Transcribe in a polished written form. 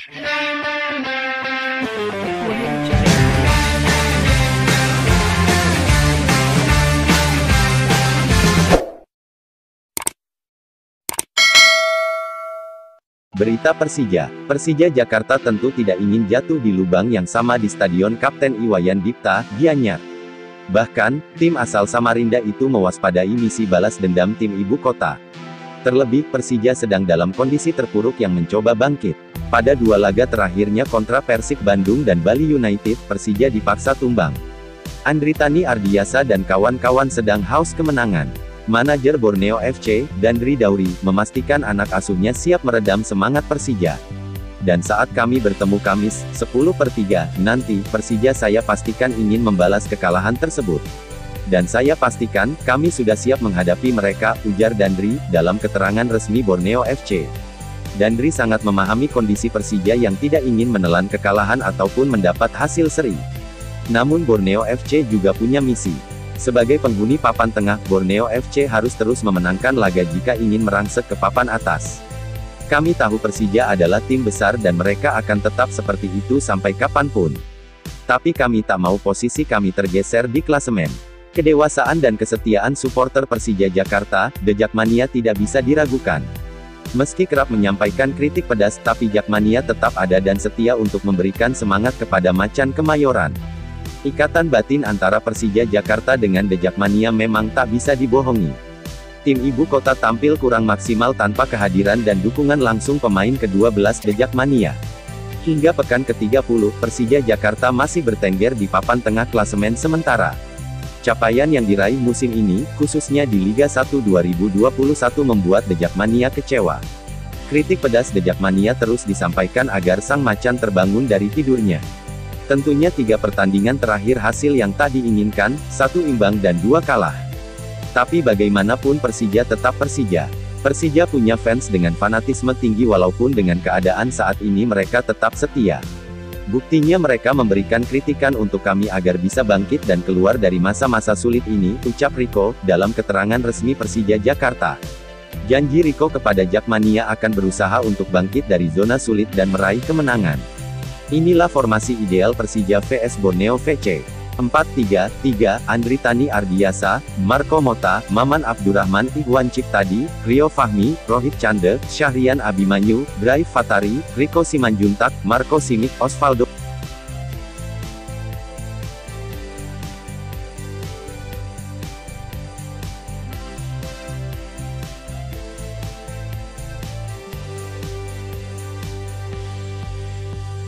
Berita Persija. Persija Jakarta tentu tidak ingin jatuh di lubang yang sama di Stadion Kapten Iwayan Dipta, Gianyar. Bahkan, tim asal Samarinda itu mewaspadai misi balas dendam tim ibu kota. Terlebih, Persija sedang dalam kondisi terpuruk yang mencoba bangkit. Pada dua laga terakhirnya kontra Persik Bandung dan Bali United, Persija dipaksa tumbang. Andritani Ardiasa dan kawan-kawan sedang haus kemenangan. Manajer Borneo FC, Dandri Dauri, memastikan anak asuhnya siap meredam semangat Persija. Dan saat kami bertemu Kamis, 10/3, nanti, Persija saya pastikan ingin membalas kekalahan tersebut. Dan saya pastikan, kami sudah siap menghadapi mereka, ujar Dandri, dalam keterangan resmi Borneo FC. Dandri sangat memahami kondisi Persija yang tidak ingin menelan kekalahan ataupun mendapat hasil seri. Namun Borneo FC juga punya misi. Sebagai penghuni papan tengah, Borneo FC harus terus memenangkan laga jika ingin merangsek ke papan atas. Kami tahu Persija adalah tim besar dan mereka akan tetap seperti itu sampai kapanpun. Tapi kami tak mau posisi kami tergeser di klasemen. Kedewasaan dan kesetiaan supporter Persija Jakarta, The Jakmania tidak bisa diragukan. Meski kerap menyampaikan kritik pedas, tapi Jakmania tetap ada dan setia untuk memberikan semangat kepada Macan Kemayoran. Ikatan batin antara Persija Jakarta dengan The Jakmania memang tak bisa dibohongi. Tim ibu kota tampil kurang maksimal tanpa kehadiran dan dukungan langsung pemain ke-12 The Jakmania. Hingga pekan ke-30, Persija Jakarta masih bertengger di papan tengah klasemen sementara. Capaian yang diraih musim ini, khususnya di Liga 1 2021 membuat The Jakmania kecewa. Kritik pedas The Jakmania terus disampaikan agar sang macan terbangun dari tidurnya. Tentunya 3 pertandingan terakhir hasil yang tak diinginkan, 1 imbang dan 2 kalah. Tapi bagaimanapun Persija tetap Persija. Persija punya fans dengan fanatisme tinggi walaupun dengan keadaan saat ini mereka tetap setia. Buktinya mereka memberikan kritikan untuk kami agar bisa bangkit dan keluar dari masa-masa sulit ini, ucap Rico, dalam keterangan resmi Persija Jakarta. Janji Rico kepada Jakmania akan berusaha untuk bangkit dari zona sulit dan meraih kemenangan. Inilah formasi ideal Persija vs Borneo FC. 4-3-3, Andritani Ardiasa, Marco Mota, Maman Abdurrahman, Ikhwan Ciktadi, Rio Fahmi, Rohit Cande, Syahrian Abimanyu, Braif Fatari, Rico Simanjuntak, Marco Simic, Osvaldo